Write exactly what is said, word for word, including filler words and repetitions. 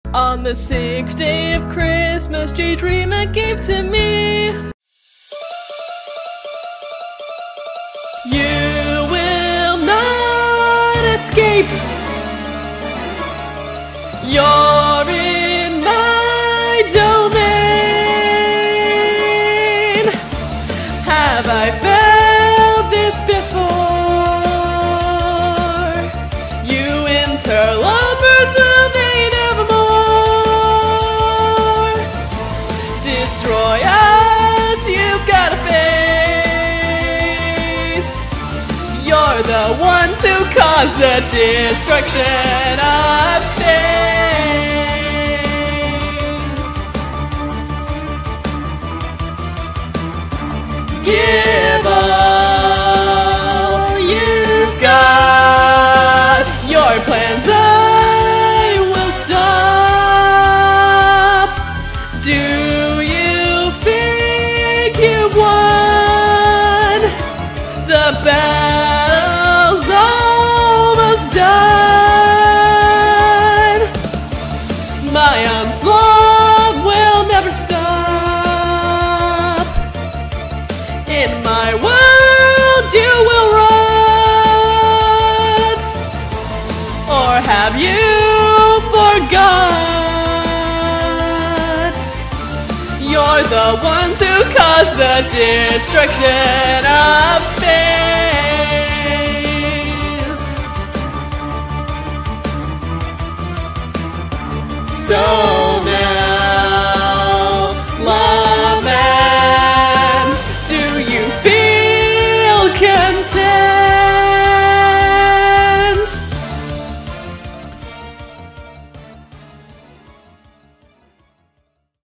On the sixth day of Christmas, J Dreamer gave to me. You will not escape. You're in my domain. Have I felt this before? You interlopers will be nevermore. Destroy us, you've got a face. You're the ones who cause the destruction of space. Give all you've got. Your plans I will stop. Do you think you won? The battle's almost done. My onslaught will never stop. In my world you will rot. Or have you forgot? You're the ones who cause the destruction of space. So